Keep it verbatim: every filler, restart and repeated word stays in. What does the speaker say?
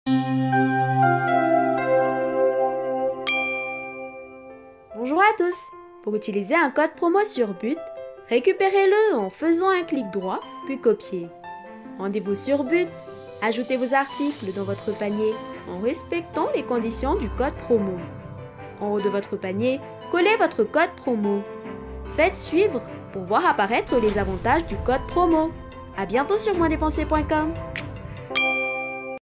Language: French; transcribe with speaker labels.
Speaker 1: Bonjour à tous! Pour utiliser un code promo sur But, récupérez-le en faisant un clic droit, puis copier. Rendez-vous sur But, ajoutez vos articles dans votre panier en respectant les conditions du code promo. En haut de votre panier, collez votre code promo. Faites suivre pour voir apparaître les avantages du code promo. À bientôt sur moins dépenser point com.